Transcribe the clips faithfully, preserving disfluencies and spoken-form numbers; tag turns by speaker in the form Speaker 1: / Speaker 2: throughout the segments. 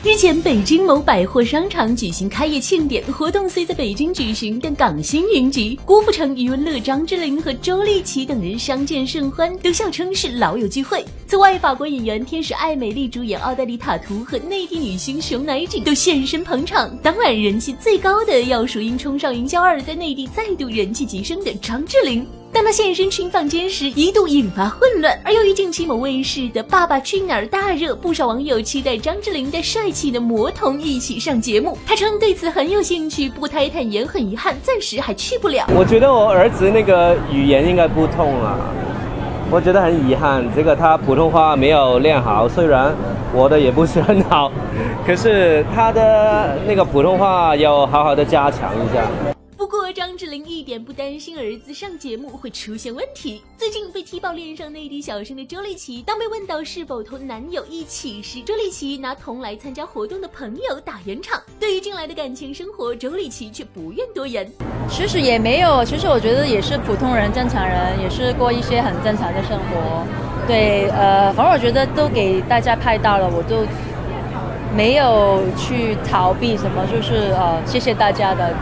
Speaker 1: 日前，北京某百货商场举行开业庆典，活动虽在北京举行，但港星云集。郭富城、余文乐、张智霖和周丽淇等人相见甚欢，都笑称是老友聚会。此外，法国演员天使艾美丽主演奥黛丽塔图和内地女星熊乃瑾都现身捧场。当然，人气最高的要数因《冲上云霄二》在内地再度人气急升的张智霖。当他现身群坊间时，一度引发混乱。而由于近期某卫视的《爸爸去哪儿》大热，不少网友期待张智霖带帅气的魔童一起上节目。他称对此很有兴趣，不过他也坦言很遗憾，暂时还去不了。
Speaker 2: 我觉得我儿子那个语言应该不通啊，我觉得很遗憾，这个他普通话没有练好，虽然我的也不是很好，可是他的那个普通话要好好的加强一下。
Speaker 1: 不过，张智霖一点不担心儿子上节目会出现问题。最近被踢爆恋上内地小生的周丽淇，当被问到是否同男友一起时，周丽淇拿同来参加活动的朋友打圆场。对于近来的感情生活，周丽淇却不愿多言。
Speaker 3: 其实也没有，其实我觉得也是普通人、正常人，也是过一些很正常的生活。对，呃，反正我觉得都给大家拍到了，我都没有去逃避什么，就是呃，谢谢大家的。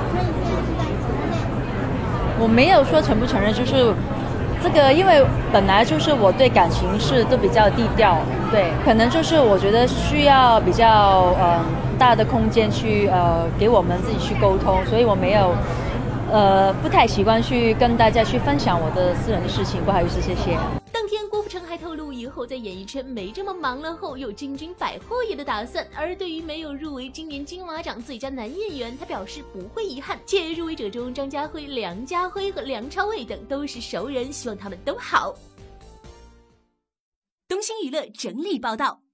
Speaker 3: 我没有说承不承认，就是这个，因为本来就是我对感情事都比较低调，对，可能就是我觉得需要比较呃大的空间去呃给我们自己去沟通，所以我没有呃不太习惯去跟大家去分享我的私人的事情，不好意思，谢谢。
Speaker 1: 当天，郭富城还透露，以后在演艺圈没这么忙了后，有进军百货业的打算。而对于没有入围今年金马奖最佳男演员，他表示不会遗憾。且入围者中，张家辉、梁家辉和梁朝伟等都是熟人，希望他们都好。东星娱乐整理报道。